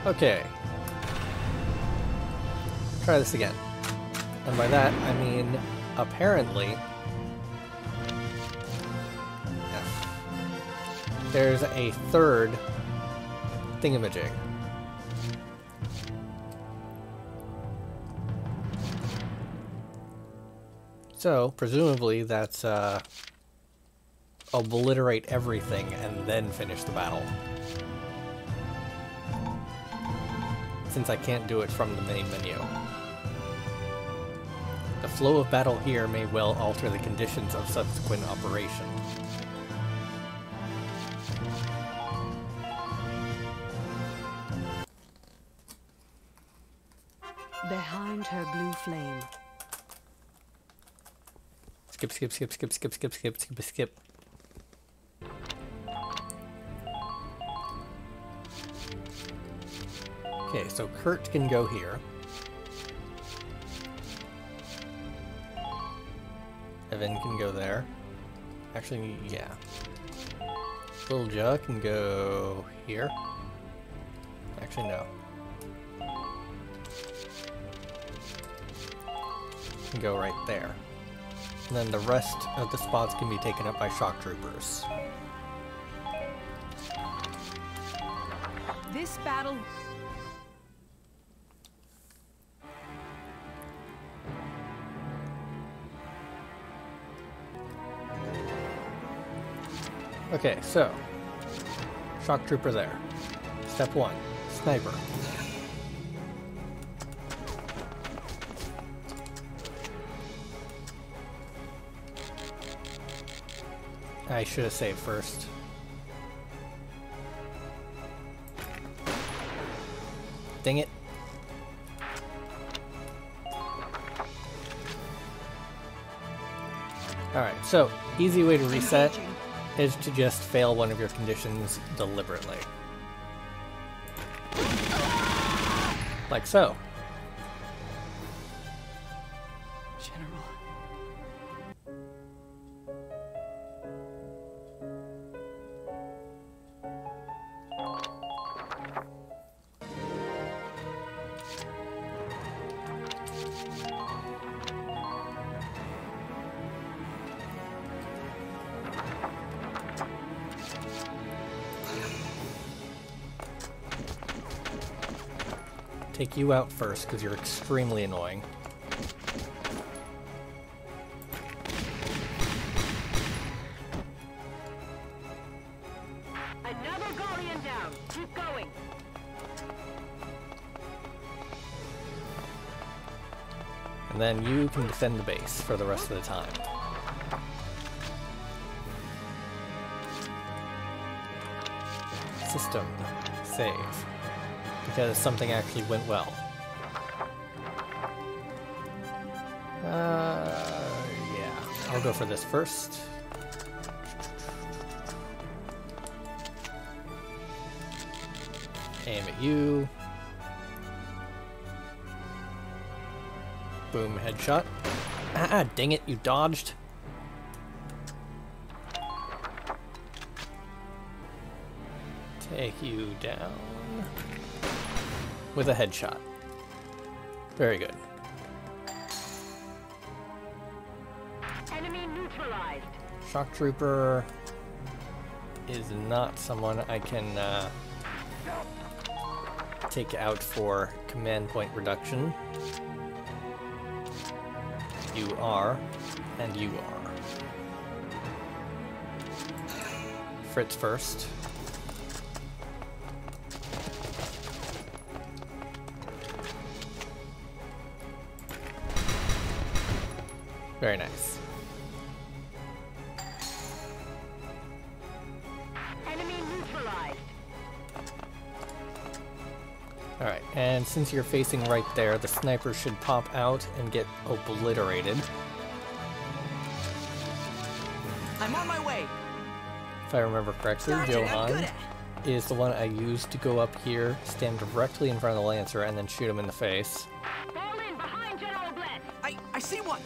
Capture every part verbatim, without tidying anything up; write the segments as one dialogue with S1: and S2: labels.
S1: Okay. Try this again. And by that, I mean, apparently... Yeah, there's a third thingamajig. So, presumably, that's, uh... obliterate everything and then finish the battle. Since I can't do it from the main menu. The flow of battle here may well alter the conditions of subsequent operation.
S2: Behind her blue flame.
S1: Skip, skip, skip, skip, skip, skip, skip, skip, skip. Okay, so Kurt can go here. Evan can go there. Actually, yeah. Little Jug can go here. Actually, no. Can go right there. And then the rest of the spots can be taken up by shock troopers.
S2: This battle...
S1: Okay, so, shock trooper there. Step one, sniper. I should have saved first. Dang it. Alright, so, easy way to reset is to just fail one of your conditions deliberately. Like so.
S2: General.
S1: Take you out first, because you're extremely annoying.
S3: Another Guardian down. Keep going.
S1: And then you can defend the base for the rest of the time. System. Save. Because something actually went well. Uh, yeah. I'll go for this first. Aim at you. Boom, headshot. Ah, dang it, you dodged. Take you down. With a headshot. Very good.
S3: Enemy neutralized.
S1: Shock Trooper is not someone I can uh, take out for command point reduction. You are, and you are. Fritz first. Very nice.
S3: Enemy neutralized.
S1: Alright, and since you're facing right there, the sniper should pop out and get obliterated.
S4: I'm on my way.
S1: If I remember correctly,
S4: Dodging, I'm good
S1: Johan
S4: at.
S1: is the one I used to go up here, stand directly in front of the Lancer, and then shoot him in the face.
S3: Fall in behind General Blitz.
S4: I I see one.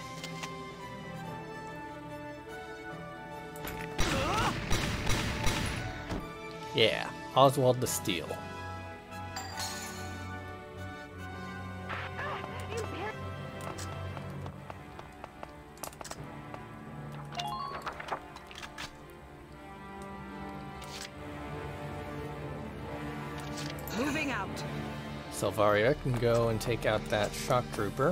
S1: Yeah, Oswald the Steel.
S2: Moving out.
S1: Selvaria can go and take out that shock trooper.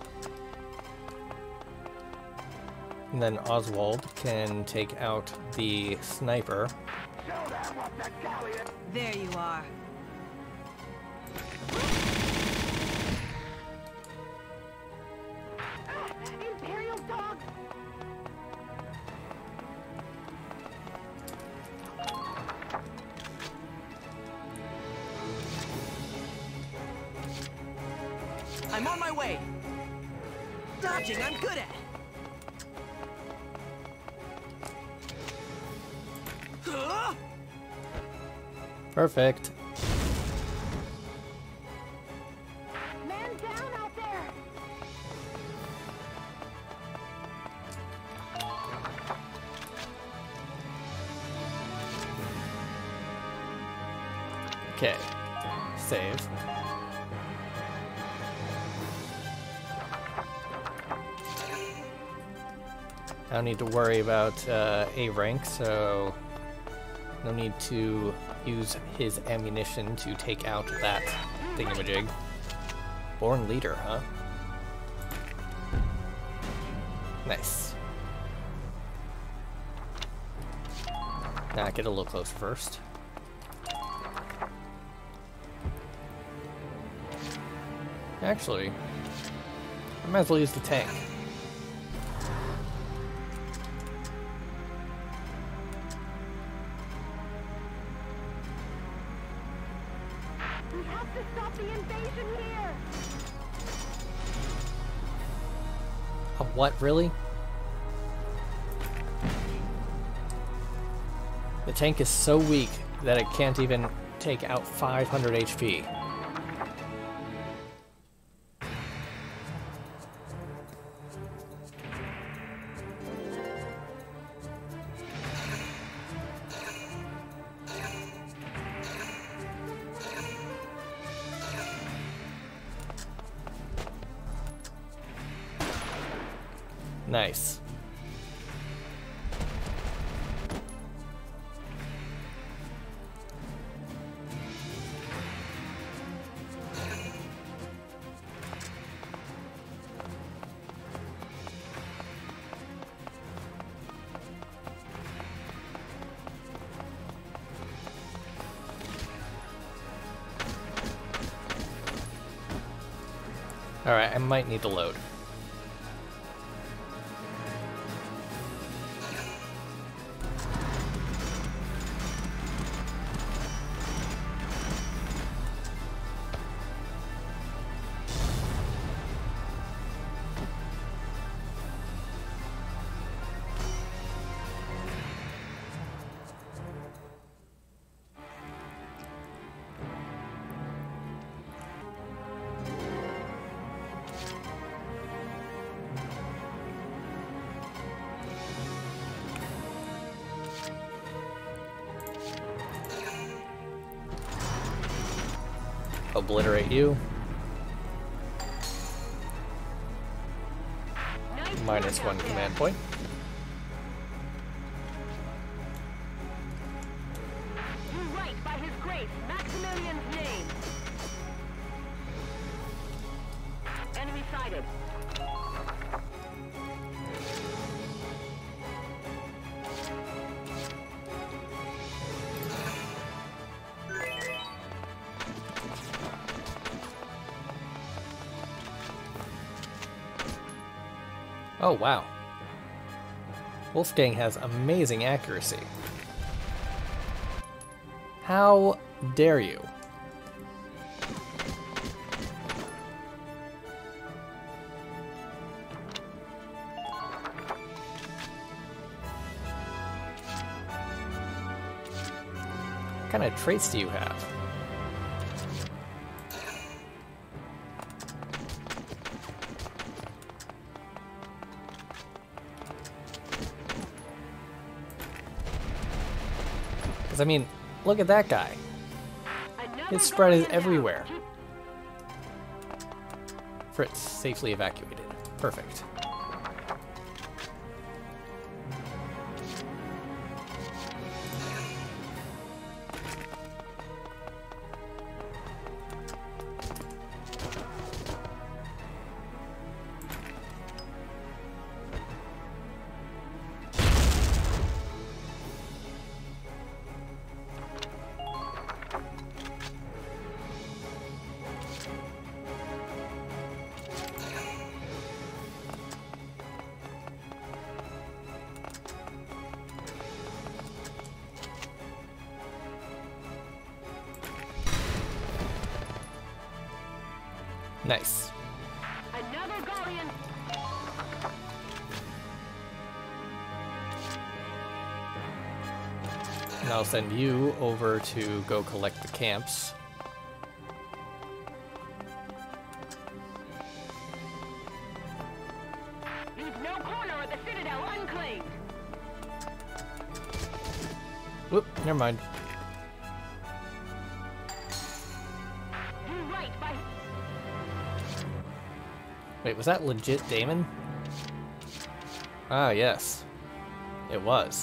S1: And then Oswald can take out the sniper.
S2: There you are.
S3: Imperial dogs!
S4: I'm on my way. Dodging, I'm good at. Huh?
S1: Perfect.
S3: Man down out there!
S1: Okay. Save. I don't need to worry about uh, A rank, so no need to use his ammunition to take out that thingamajig. Born leader, huh? Nice. Nah, get a little closer first. Actually, I might as well use the tank.
S3: We have to stop the invasion here!
S1: A what, really? The tank is so weak that it can't even take out five hundred H P. Nice. Alright, I might need to load. Obliterate you.
S3: Nice
S1: Minus
S3: work
S1: one
S3: out there.
S1: command point.
S3: Do right by His Grace, Maximilian's name! Enemy sighted.
S1: Oh, wow. Wolfgang has amazing accuracy. How dare you? What kind of traits do you have? I mean, look at that guy.
S3: Another
S1: His spread is
S3: Guardian down.
S1: everywhere.
S3: Keep
S1: Fritz, safely evacuated. Perfect. Nice.
S3: Another Guardian.
S1: And I'll send you over to go collect the camps.
S3: Leave no corner of the Citadel unclaimed.
S1: Whoop, never mind.
S3: Do right by.
S1: Wait, was that legit Damon? Ah, yes. It was.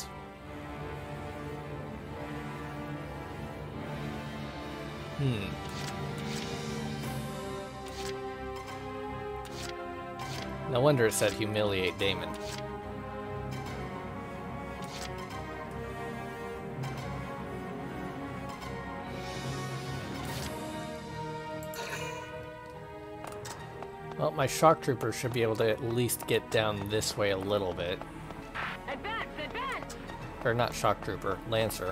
S1: Hmm. No wonder it said humiliate Damon. Well, my shock trooper should be able to at least get down this way a little bit.
S3: Advance, advance.
S1: Or not shock trooper, lancer.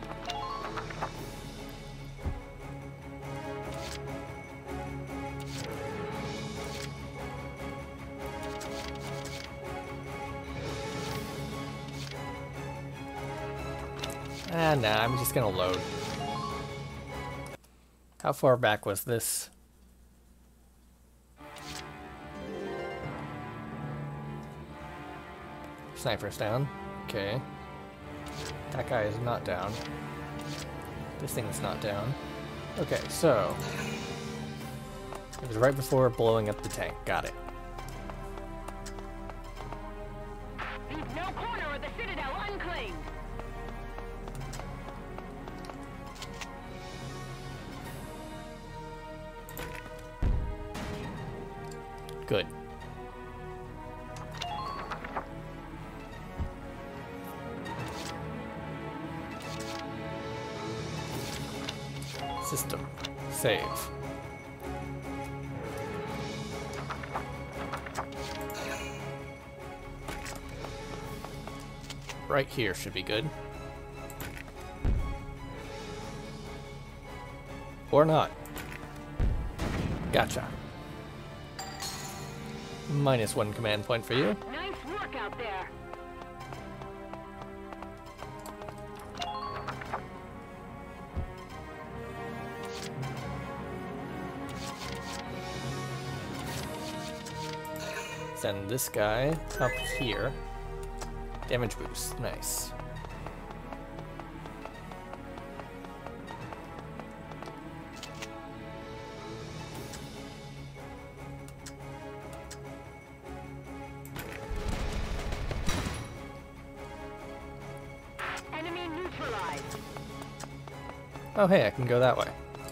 S1: Ah, nah, I'm just gonna load. How far back was this? Sniper's down. Okay. That guy is not down. This thing is not down. Okay, so... it was right before blowing up the tank. Got it.
S3: Leave no corner of the Citadel unclaimed.
S1: Good. System. Save. Right here should be good. Or not. Gotcha. Minus one command point for you.
S3: Nice work out there.
S1: Send this guy up here. Damage boost. Nice.
S3: Enemy neutralized.
S1: Oh, hey, I can go that way.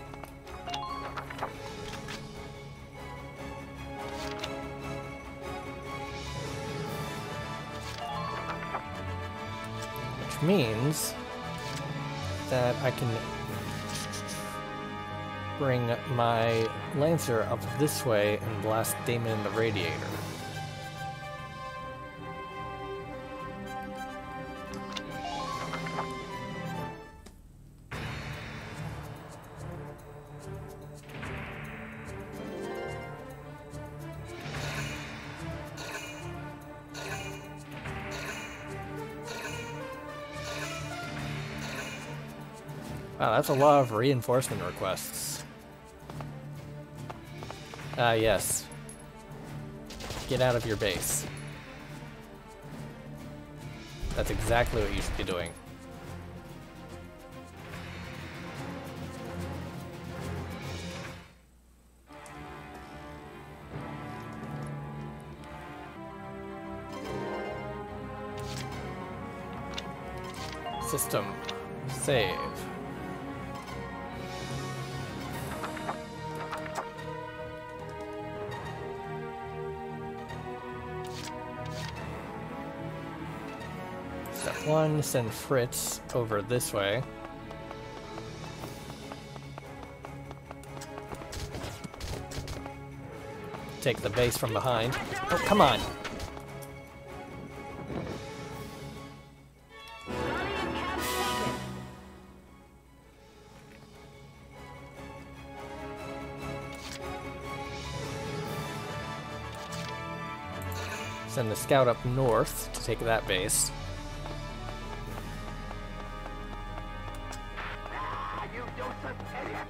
S1: Which means that I can bring my Lancer up this way and blast Damon in the radiator. Wow, that's a lot of reinforcement requests. Ah, yes. Get out of your base. That's exactly what you should be doing. System. Save. Step one, send Fritz over this way. Take the base from behind. Oh, come on!
S3: Guardian cap taken.
S1: Send the scout up north to take that base.
S3: Ah, you useless idiot!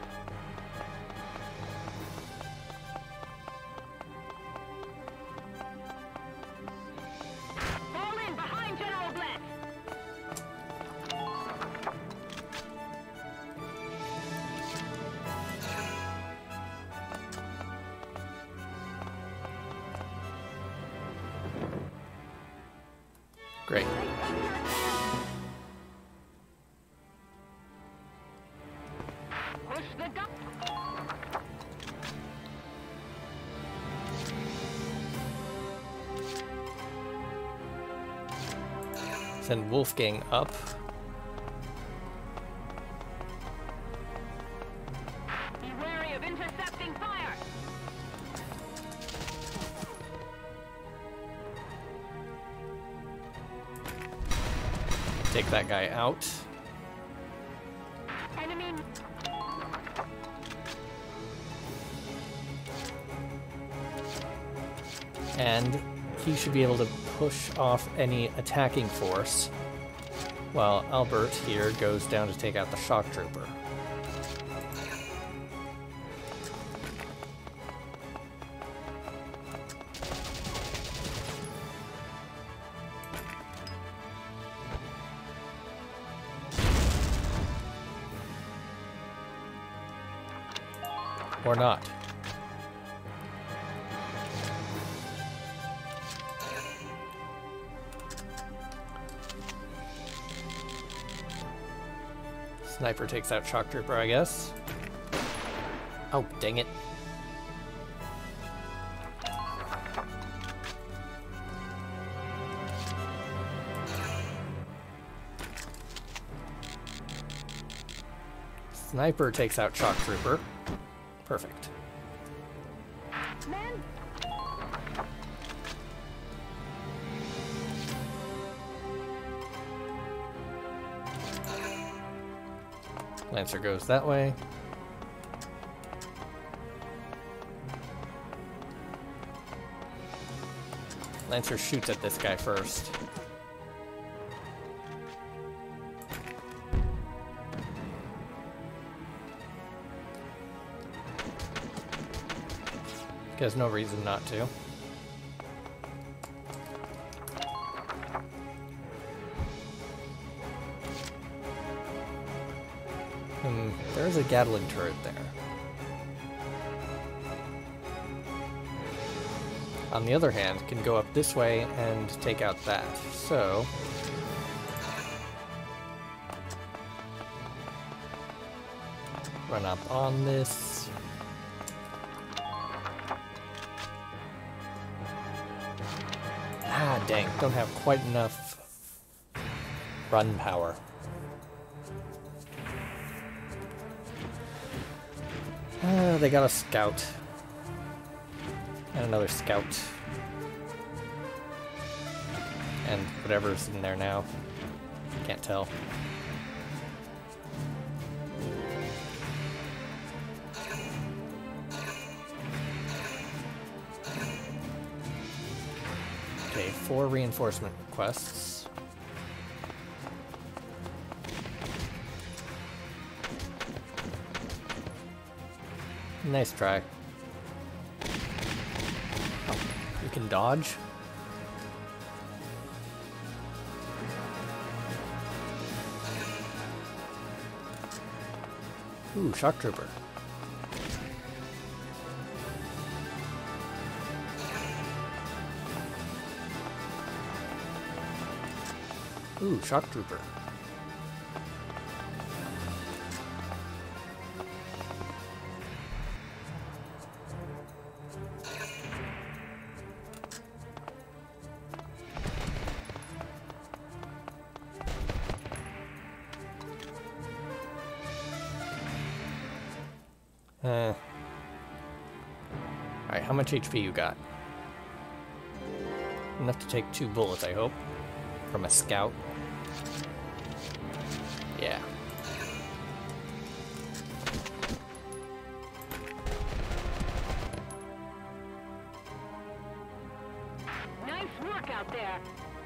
S3: Fall in behind General Blitz!
S1: Great.
S3: Push the gun!
S1: Send Wolfgang up.
S3: Be wary of intercepting fire!
S1: Take that guy out.
S3: Enemy...
S1: And he should be able to push off any attacking force, while Albert here goes down to take out the shock trooper. Or not. Sniper takes out shock trooper, I guess. Oh, dang it. Sniper takes out shock trooper. Perfect.
S3: Men!
S1: Lancer goes that way. Lancer shoots at this guy first. He has no reason not to. Hmm, there's a Gatling turret there. On the other hand, can go up this way and take out that. So run up on this. Ah, dang, don't have quite enough run power. Ah, they got a scout. And another scout. And whatever's in there now. Can't tell. Okay, four reinforcement requests. Nice try. Oh, you can dodge? Ooh, shock trooper. Ooh, shock trooper. Uh. Alright, how much H P you got? Enough to take two bullets, I hope. From a scout. Yeah.
S3: Nice work,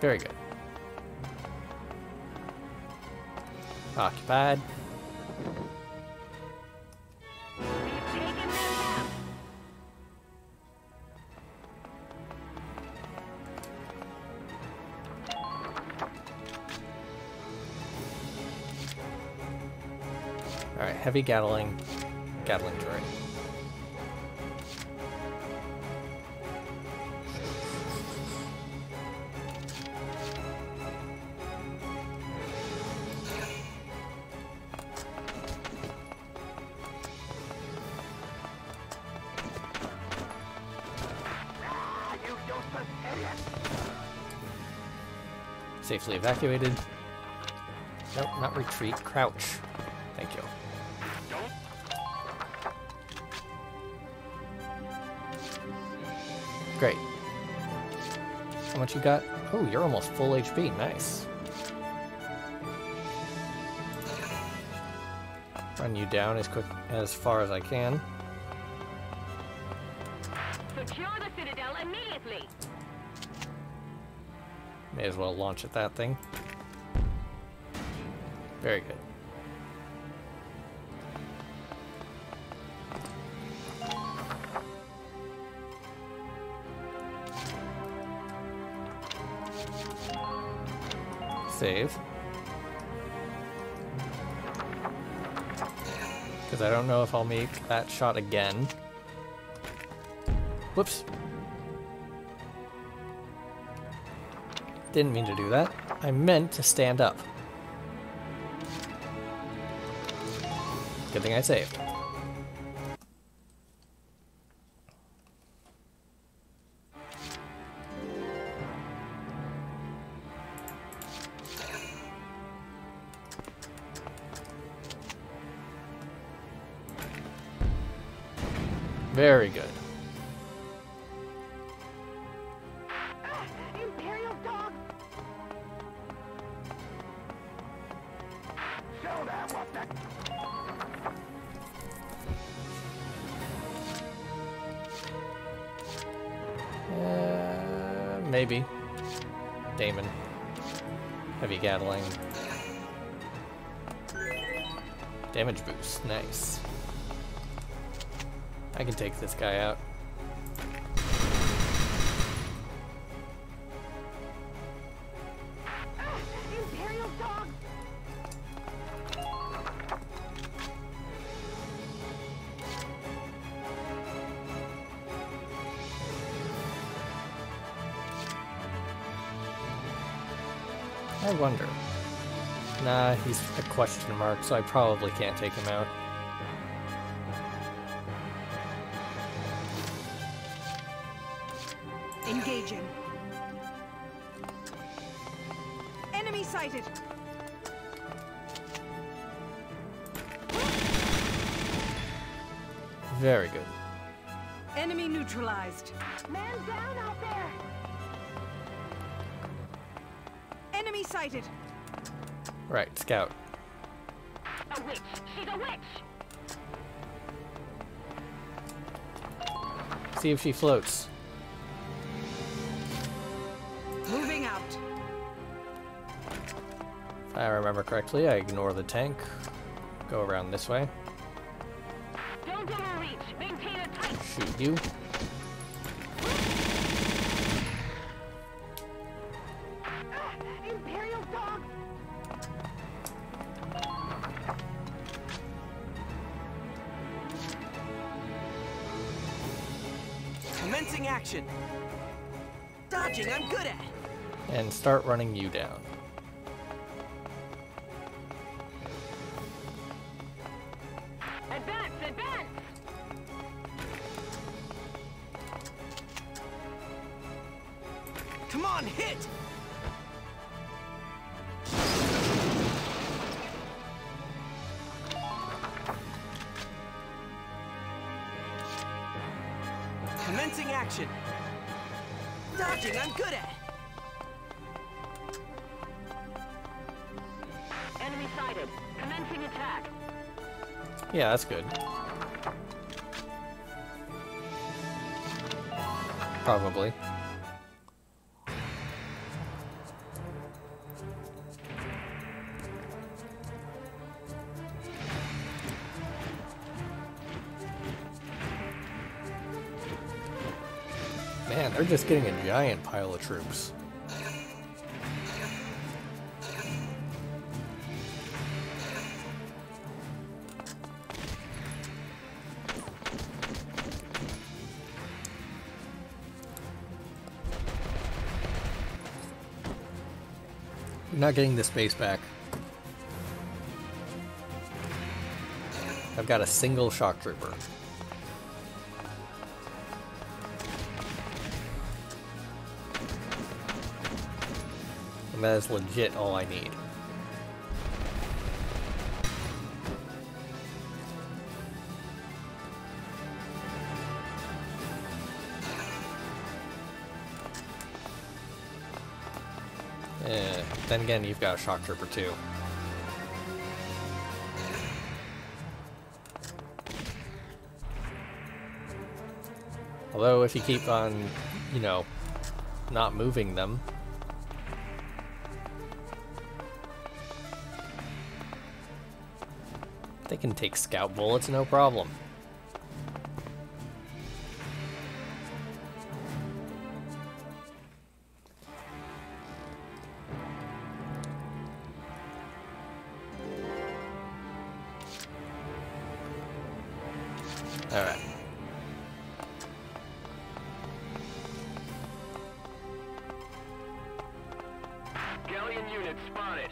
S1: Very good. Occupied.
S3: We've taken them out.
S1: Alright, heavy Gatling. Gatling turret. Safely evacuated. Nope, not retreat. Crouch. Thank you. Great. How much you got? Oh, you're almost full H P. Nice. Run you down as quick as far as I can.
S3: Secure the citadel immediately.
S1: May as well launch at that thing. Very good. Save. Because I don't know if I'll make that shot again. Whoops. Didn't mean to do that. I meant to stand up. Good thing I saved. Very good.
S3: Imperial dog. Show them what the...
S1: Uh, maybe. Damon. Heavy Gatling. Damage boost. Nice. I can take this guy out.
S3: Imperial dog.
S1: I wonder. Nah, he's a question mark, so I probably can't take him out.
S2: Engaging. Enemy sighted.
S1: Very good.
S2: Enemy neutralized.
S3: Man down out there.
S2: Enemy sighted.
S1: Right, scout.
S3: A witch. She's a witch.
S1: See if she floats.
S2: Moving out.
S1: If I remember correctly, I ignore the tank. Go around this way.
S3: Don't overreach. Maintain a tight.
S1: Shoot you.
S3: Imperial dog.
S4: Commencing action. Dodging, I'm good at.
S1: And start running you down.
S3: Advance, advance.
S4: Come on, hit! Commencing action. Dodging, I'm good at.
S3: Enemy sighted. Commencing attack.
S1: Yeah, that's good. Probably. Man, they're just getting a giant pile of troops. You're not getting the space back. I've got a single shock trooper. And that is legit all I need. Eh, then again, you've got a shock trooper too. Although if you keep on, you know, not moving them, they can take scout bullets, no problem. All right.
S5: Galleon unit spotted.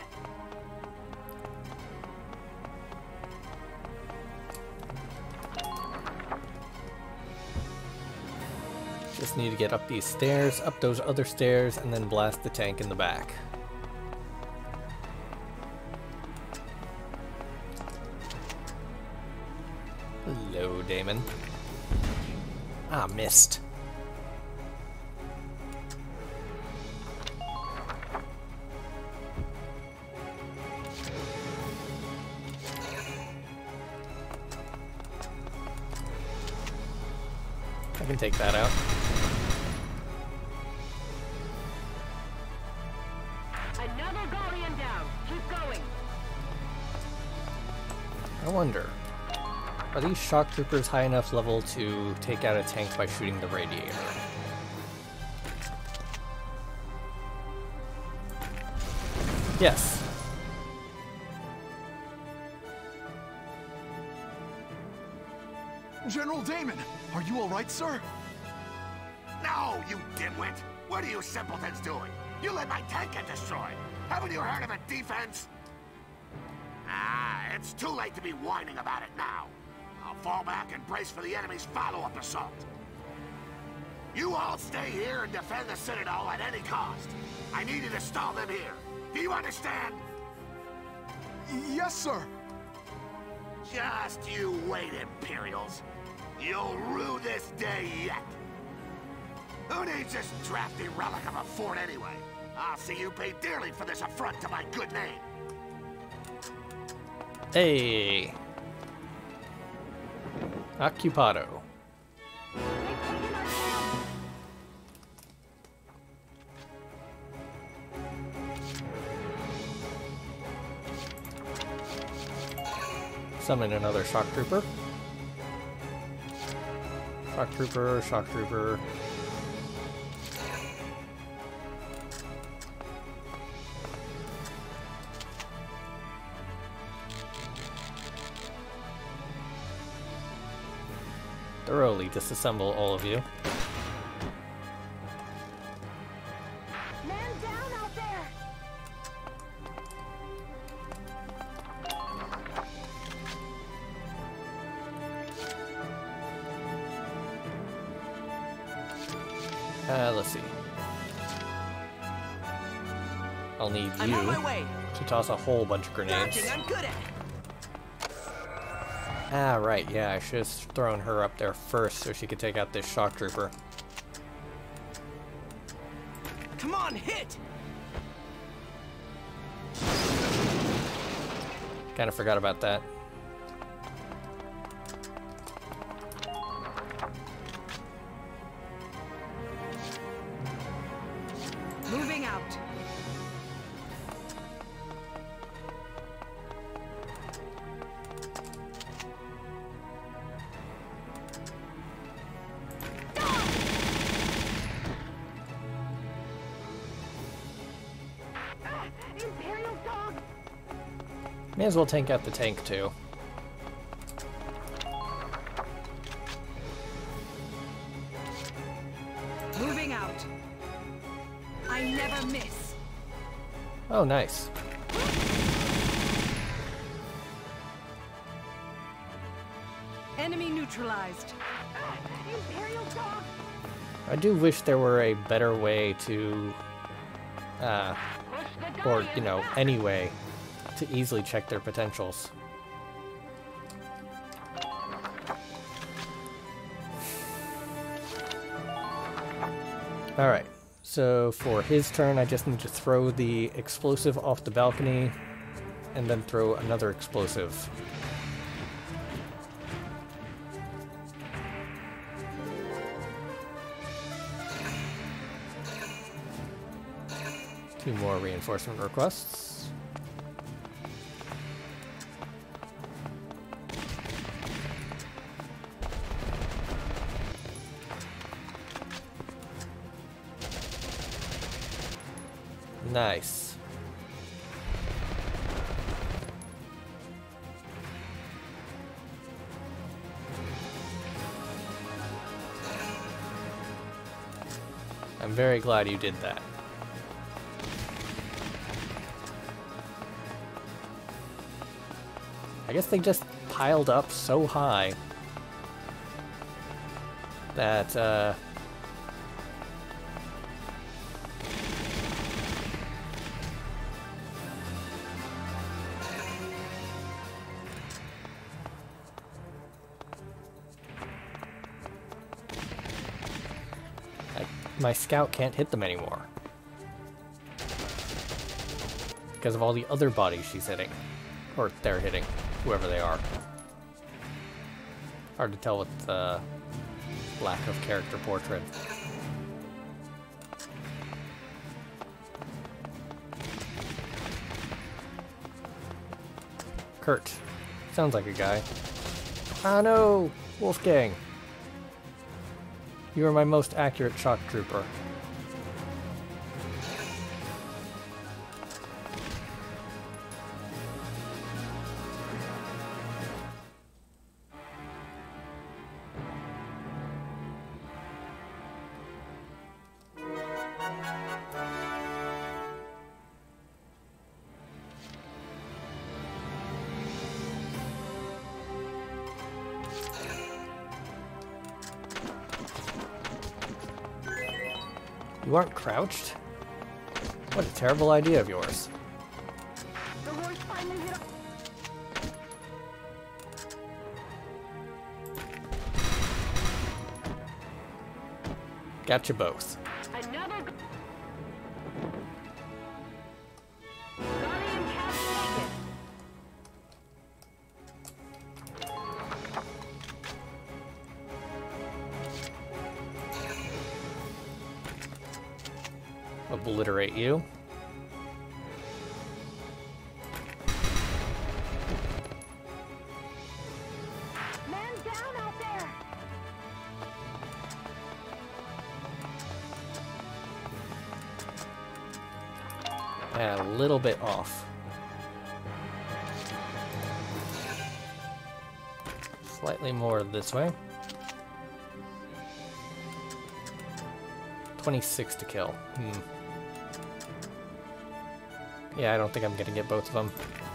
S1: Just need to get up these stairs, up those other stairs, and then blast the tank in the back. Hello, Damon. Ah, missed. I can take that out.
S3: Another Galleon down. Keep going.
S1: I wonder, are these shock troopers high enough level to take out a tank by shooting the radiator? Yes.
S6: General Damon, are you all right, sir?
S7: No, you dimwit! What are you simpletons doing? You let my tank get destroyed! Haven't you heard of a defense? Ah, it's too late to be whining about it now. I'll fall back and brace for the enemy's follow-up assault. You all stay here and defend the Citadel at any cost. I need you to stall them here. Do you understand?
S6: Yes, sir.
S7: Just you wait, Imperials. You'll rue this day yet. Who needs this drafty relic of a fort anyway? I'll see you pay dearly for this affront to my good name.
S1: Hey. Occupado.
S3: They've taken our town.
S1: Summon another shock trooper. Shock trooper, shock trooper. Thoroughly disassemble all of you.
S3: Man down out there.
S1: Uh, let's see. I'll need
S4: I'm
S1: you
S4: on my way.
S1: to toss a whole bunch of grenades.
S4: Dodging, I'm good at.
S1: Ah, right, yeah, I should have thrown her up there first so she could take out this shock trooper.
S4: Come on, hit!
S1: Kinda forgot about that.
S2: Moving out.
S1: May as well tank out the tank too.
S2: Moving out. I never miss.
S1: Oh, nice.
S2: Enemy neutralized.
S3: Imperial dog!
S1: I do wish there were a better way to, uh, or, you know, any way to easily check their potentials. Alright, so for his turn, I just need to throw the explosive off the balcony, and then throw another explosive. Two more reinforcement requests. Nice. I'm very glad you did that. I guess they just piled up so high that, uh... I, my scout can't hit them anymore. Because of all the other bodies she's hitting. Or they're hitting. Whoever they are. Hard to tell with the lack of character portrait. Kurt. Sounds like a guy. Ah no! Wolfgang! You are my most accurate shock trooper. You aren't crouched? What a terrible idea of yours.
S3: The horse finally hit.
S1: Got you both.
S3: Another. Guardian cap taken.
S1: Obliterate you.
S3: Man down out there.
S1: And a little bit off. Slightly more this way. twenty-six to kill. Hmm. Yeah, I don't think I'm gonna get both of them.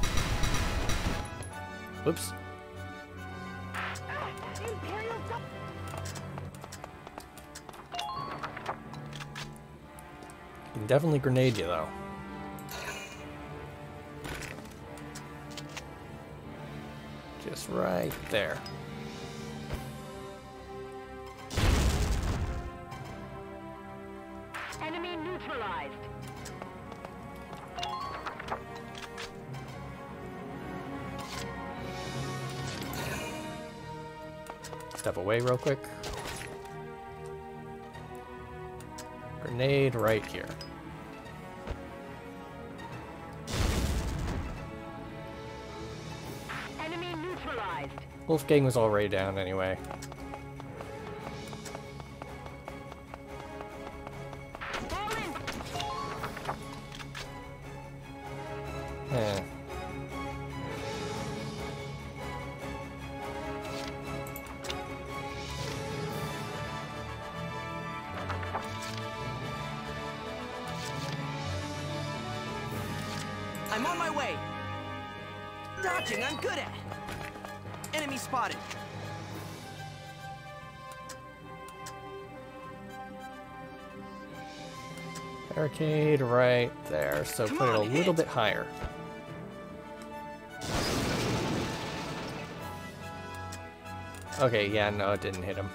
S1: Whoops.
S3: Imperial dog.
S1: Can definitely grenade you though. Just right there.
S3: Enemy neutralized.
S1: Step away real quick. Grenade right here.
S3: Enemy neutralized.
S1: Wolfgang was already down anyway.
S3: Fallen.
S1: Eh.
S4: I'm on my way. Dodging, I'm good at. Enemy spotted.
S1: Barricade right there, so
S4: Come
S1: put it a
S4: on,
S1: little
S4: hit.
S1: bit higher. Okay, yeah, no, it didn't hit him.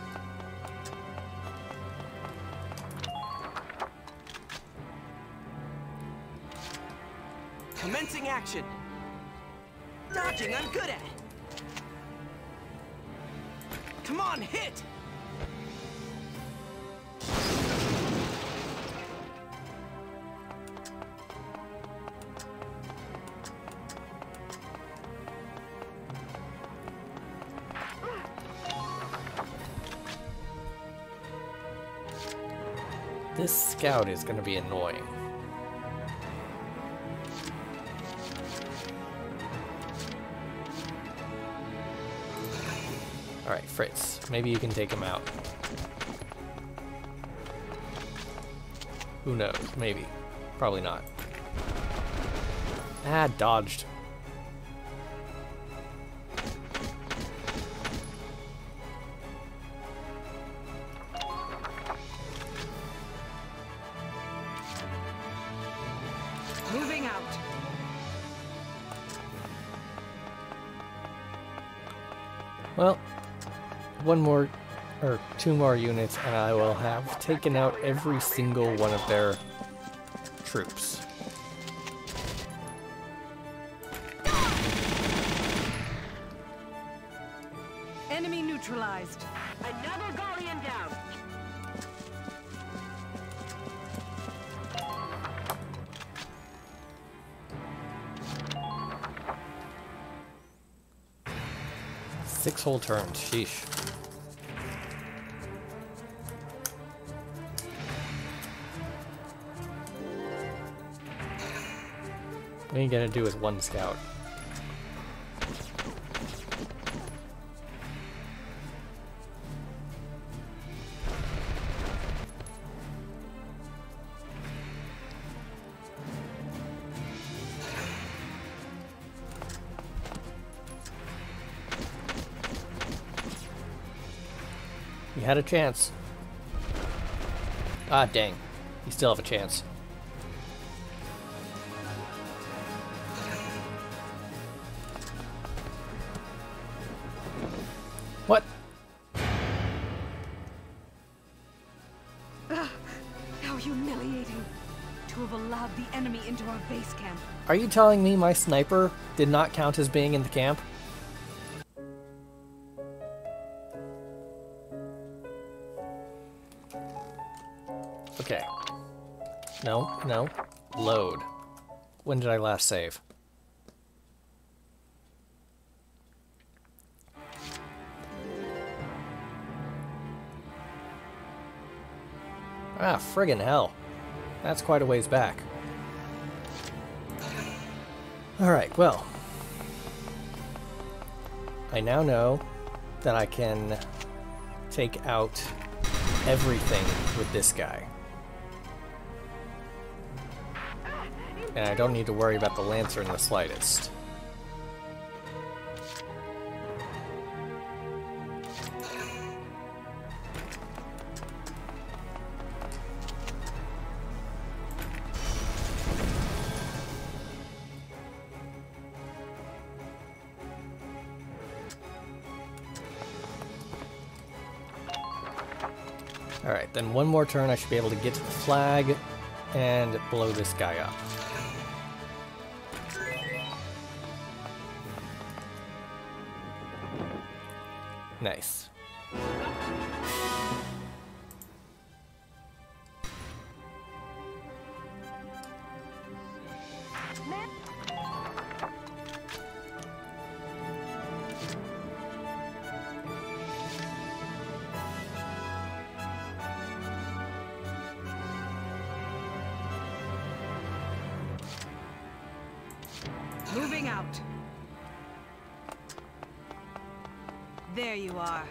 S4: Commencing action. Dodging, I'm good at. Come on, hit!
S1: This scout is going to be annoying. Alright, Fritz, maybe you can take him out. Who knows? Maybe. Probably not. Ah, dodged.
S2: Moving out.
S1: Well, one more, or two more units, and I will have taken out every single one of their troops.
S2: Enemy neutralized.
S3: Another Galleon down.
S1: Six whole turns, sheesh. What are you gonna do with one scout? You had a chance. Ah, dang. You still have a chance. What?
S2: How humiliating to have allowed the enemy into our base camp.
S1: Are you telling me my sniper did not count as being in the camp? Okay. No, no. Load. When did I last save? Ah, friggin' hell. That's quite a ways back. Alright, well. I now know that I can take out everything with this guy. And I don't need to worry about the Lancer in the slightest. Alright, then one more turn I should be able to get to the flag and blow this guy up. Nice.
S2: Moving out. There you are.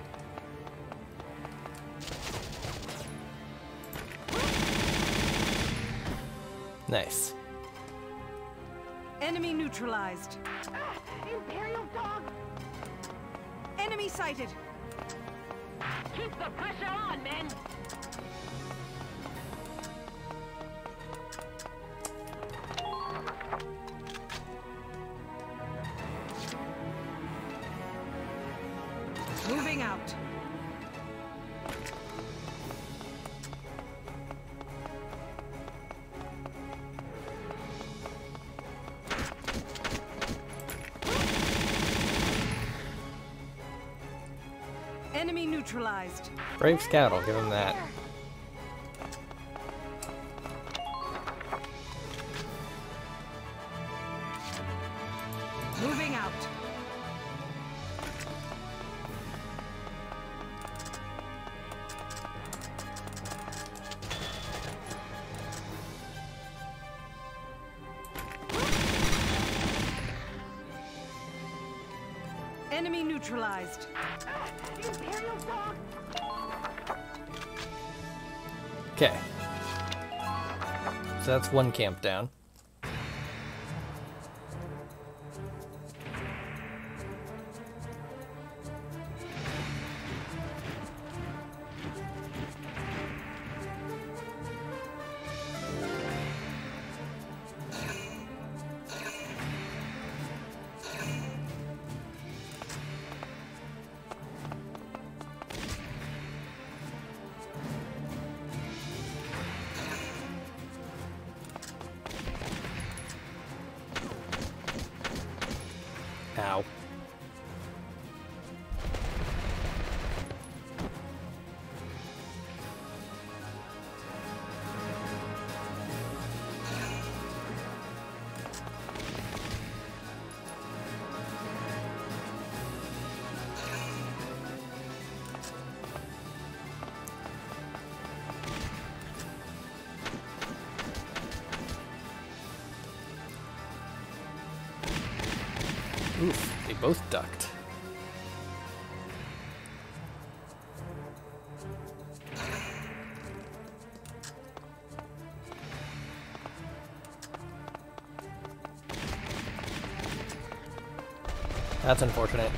S1: Nice.
S2: Enemy neutralized.
S3: Imperial dog!
S2: Enemy sighted.
S3: Keep the pressure on, men!
S2: Moving out. Enemy neutralized.
S1: Brave scout, I'll give him that.
S2: Moving out. Enemy neutralized.
S3: Imperial dog!
S1: Okay. So that's one camp down. Ow. Oof, they both ducked. That's unfortunate.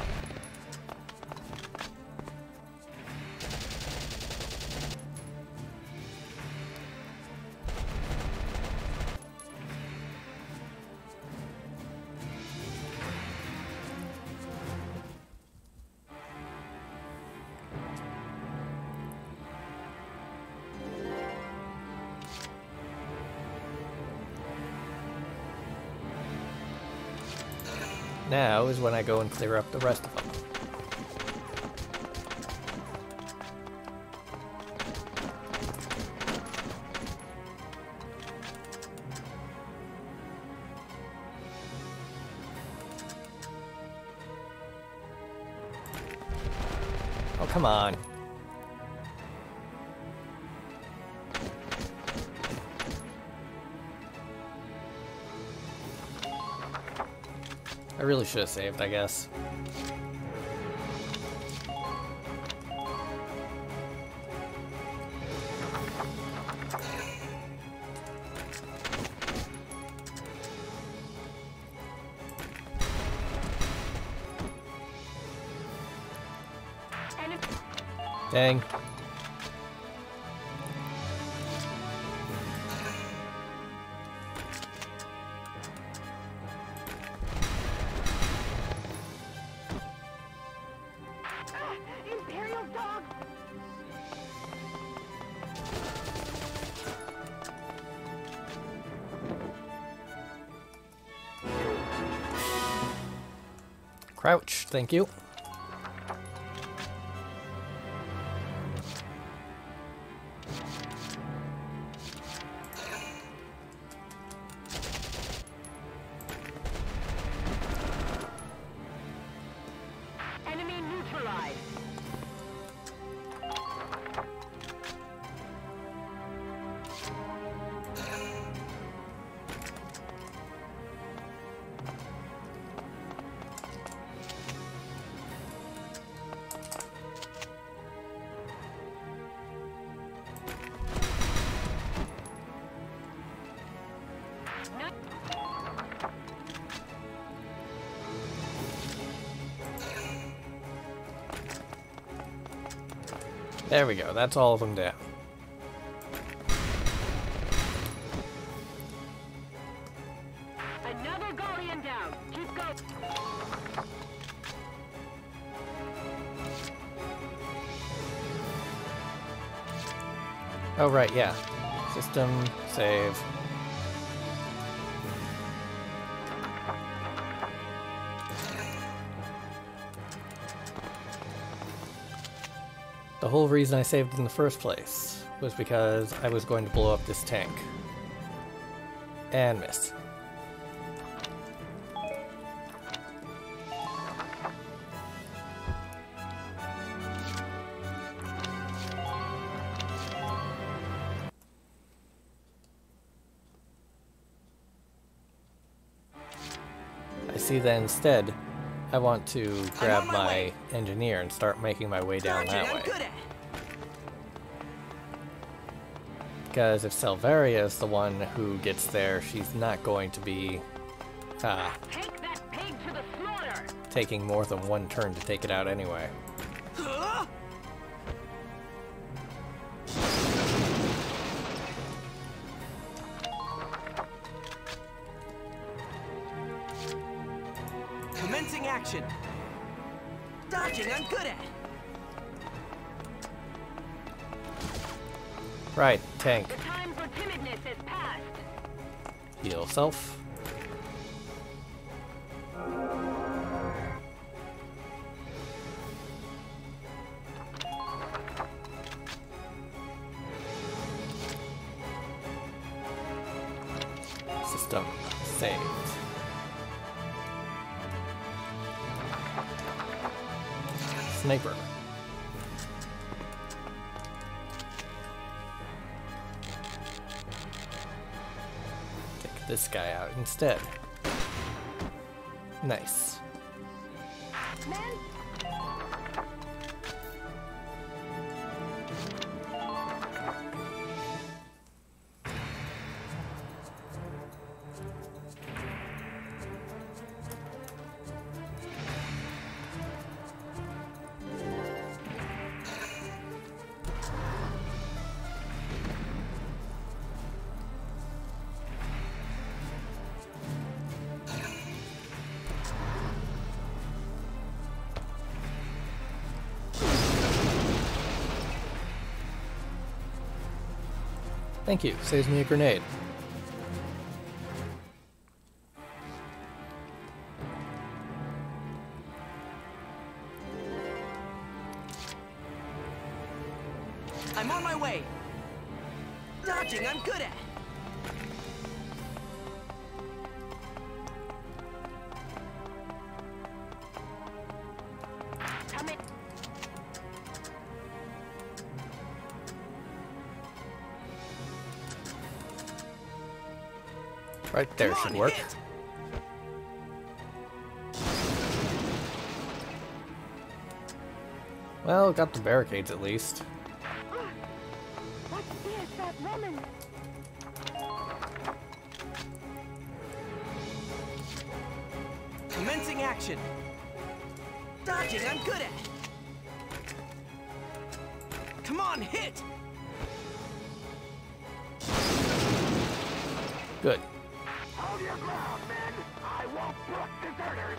S1: Now is when I go and clear up the rest of them. Oh, come on. I really should have saved, I guess. Dang.
S3: Imperial dog!
S1: Crouch, thank you.
S3: Enemy neutralized!
S1: There we go, that's all of them down.
S3: Another Guardian down. Keep going.
S1: Oh right, yeah. System, save. The whole reason I saved in the first place was because I was going to blow up this tank. And miss. I see that instead, I want to grab
S4: my
S1: my
S4: way.
S1: engineer and start making my way down
S4: Dodging,
S1: that
S4: I'm
S1: way.
S4: good at.
S1: Because if Salvaria is the one who gets there, she's not going to be uh,
S3: Take that pig to the slaughter.
S1: taking more than one turn to take it out anyway.
S4: Huh? Commencing action. Dodging, I'm good at.
S1: Right, tank.
S3: The time for timidness is past.
S1: Heal self. System saved. Sniper. Take this guy out instead. Nice. Thank you. Saves me a grenade.
S4: I'm on my way. Dodging, I'm good at.
S3: Come in.
S1: Right there
S4: Come
S1: should
S4: on,
S1: work.
S4: hit.
S1: Well, got the barricades at least.
S3: What's this, that woman?
S4: Commencing action. Dodging, I'm good at. Come on, hit.
S1: Good.
S7: Hold your ground, men! I won't brook deserters!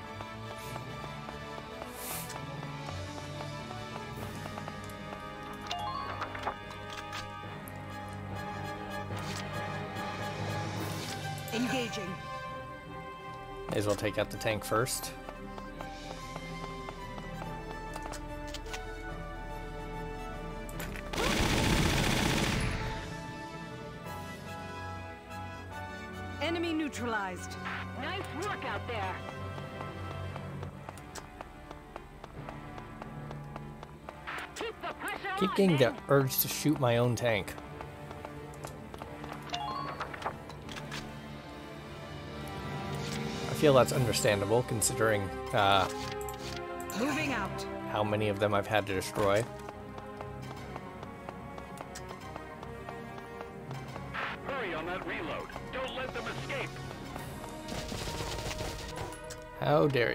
S2: Engaging.
S1: May as well take out the tank first.
S2: Enemy neutralized.
S3: Nice work out there. Keep the pressure
S1: Keep
S3: on,
S1: getting the
S3: men.
S1: urge to shoot my own tank. I feel that's understandable considering uh,
S2: Moving out.
S1: how many of them I've had to destroy.
S5: Hurry on that reload. Don't let them escape.
S1: How dare you?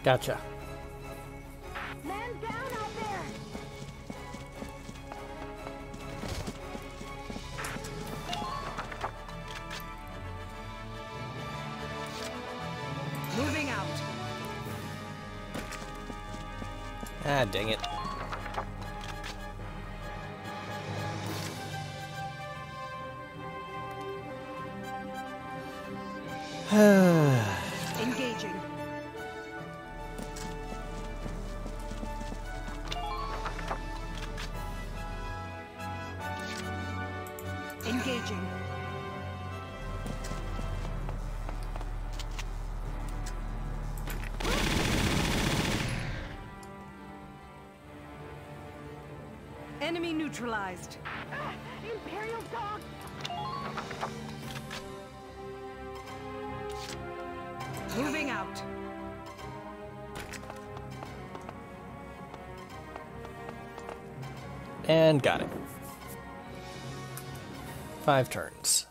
S1: Gotcha.
S3: Man down out there!
S2: Moving out.
S1: Ah, dang it.
S2: Engaging. Engaging. Enemy neutralized.
S3: Ah, Imperial dog!
S2: Moving out.
S1: And got it. Five turns.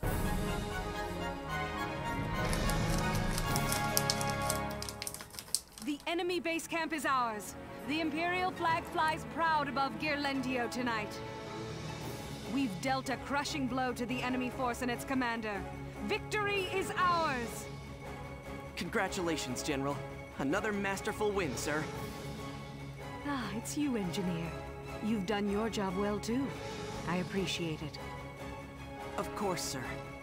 S2: The enemy base camp is ours. The Imperial flag flies proud above Girlendio tonight. We've dealt a crushing blow to the enemy force and its commander. Victory is ours!
S4: Congratulations, General. Another masterful win, sir.
S2: Ah, it's you, Engineer. You've done your job well, too. I appreciate it.
S4: Of course, sir.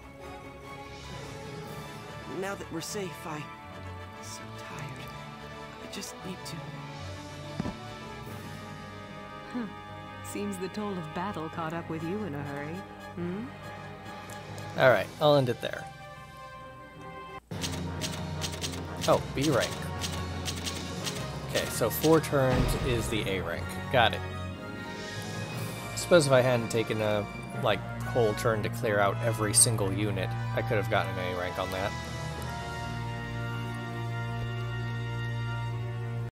S4: Now that we're safe, I... so tired. I just need to...
S2: Seems the toll of battle caught up with you in a hurry. Hmm?
S1: Alright, I'll end it there. Oh, B rank. Okay, so four turns is the A rank. Got it. I suppose if I hadn't taken a, like, whole turn to clear out every single unit, I could have gotten an A rank on that.